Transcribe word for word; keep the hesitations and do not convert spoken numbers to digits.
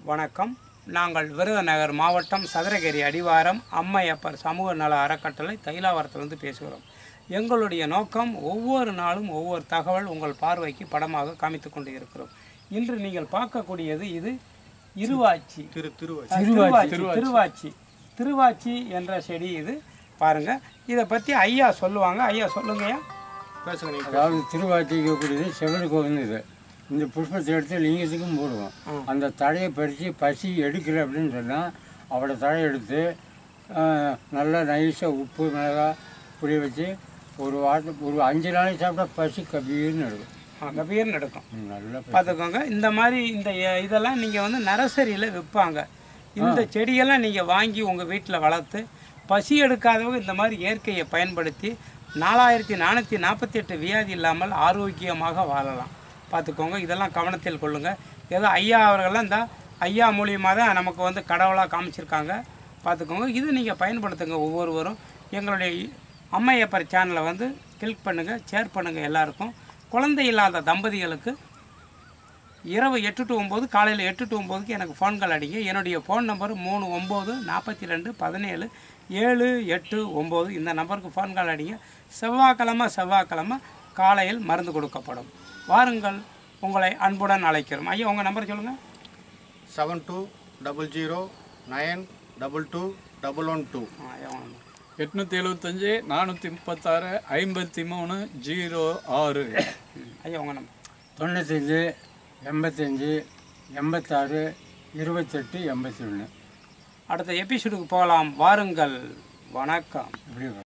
வணக்கம். நாங்கள் விருதுநகர் மாவட்டம் சதுரகிரி அடிவாரம் அம்மையப்பர் சமூக நல அறக்கட்டளை தைலாவரத்திலிருந்து பேசுகிறோம். எங்களுடைய நோக்கம் ஒவ்வொரு நாளும் ஒவ்வொரு தகவல் உங்கள் பார்வைக்கு படமாக காமித்து கொண்டு இருக்கிறோம். இன்று நீங்கள் பார்க்கக்கூடியது இது இருவாச்சி திரு திருவாச்சி திருவாச்சி திருவாச்சி என்ற செடி. இது பாருங்க, இதை பற்றி ஐயா சொல்லுவாங்க. ஐயா சொல்லுங்கய்யா. பேசுங்க. அதாவது திருவாச்சிக்கு கூடியது செவனுக்கு வந்தது. இந்த புஷ்பத்தை எடுத்து லிங்கத்துக்கும் போடுவோம். அந்த தழையை பறித்து பசி எடுக்கலை அப்படின்னு சொன்னால் அவளை தழையை எடுத்து நல்லா நைஸாக உப்பு மிளகாய் புளி வச்சு ஒரு வாரத்துக்கு ஒரு அஞ்சு நாளைக்கு சாப்பிட்டா பசி கபீர்னு எடுக்கும். கபீர்னு எடுக்கும். நல்லா பார்த்துக்கோங்க. இந்த மாதிரி இந்த இதெல்லாம் நீங்கள் வந்து நர்சரியில் விற்பாங்க. இந்த செடியெல்லாம் நீங்கள் வாங்கி உங்கள் வீட்டில் வளர்த்து பசி எடுக்காதவங்க இந்த மாதிரி இயற்கையை பயன்படுத்தி நாலாயிரத்தி நானூற்றி நாற்பத்தி எட்டு வியாதி இல்லாமல் ஆரோக்கியமாக வாழலாம். பார்த்துக்கோங்க. இதெல்லாம் கவனத்தில் கொள்ளுங்கள். ஏதோ ஐயா அவர்கள்லாம் இந்த ஐயா மூலியமாக தான் நமக்கு வந்து கடவுளாக காமிச்சிருக்காங்க. பார்த்துக்கோங்க. இது நீங்கள் பயன்படுத்துங்க ஒவ்வொருவரும். எங்களுடைய அம்மையப்பர் சேனலை வந்து கிளிக் பண்ணுங்கள், ஷேர் பண்ணுங்கள். எல்லாருக்கும் குழந்தை இல்லாத தம்பதிகளுக்கு இரவு எட்டு டு ஒம்பது காலையில் எட்டு டு ஒம்போதுக்கு எனக்கு ஃபோன்கள் அடிங்க. என்னுடைய ஃபோன் நம்பர் மூணு ஒம்பது நாற்பத்தி ரெண்டு பதினேழு ஏழு எட்டு ஒம்பது. இந்த நம்பருக்கு ஃபோன் கால் அடிங்க. செவ்வாய்க்கிழமை செவ்வாய்க்கிழமை காலையில் மருந்து கொடுக்கப்படும். வாருங்கள், உங்களை அன்புடன் அழைக்கிறோம். ஐயா உங்கள் நம்பர் சொல்லுங்கள். Seven two double zero nine double two double one two. எட்நூற்றி எழுபத்தஞ்சி நானூற்றி முப்பத்தாறு ஐம்பத்தி மூணு ஜீரோ ஆறு. ஐயா உங்கள் நம்பர். தொண்ணூத்தஞ்சு எண்பத்தஞ்சு எண்பத்தாறு இருபத்தெட்டு எண்பத்தி ஒன்று. அடுத்த எபிசோடுக்கு போகலாம். வாருங்கள். வணக்கம்.